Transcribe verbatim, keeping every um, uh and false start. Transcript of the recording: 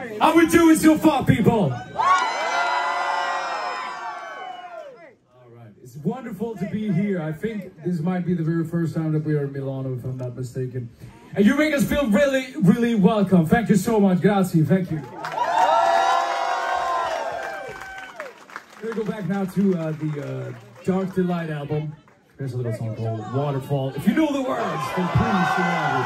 How we doing so far, people? It's wonderful to be here. I think this might be the very first time that we are in Milano, if I'm not mistaken. And you make us feel really, really welcome. Thank you so much. Grazie. Thank you. We're going to go back now to uh, the uh, Dark Delight album. There's a little song called Waterfall. If you know the words, then please sing along.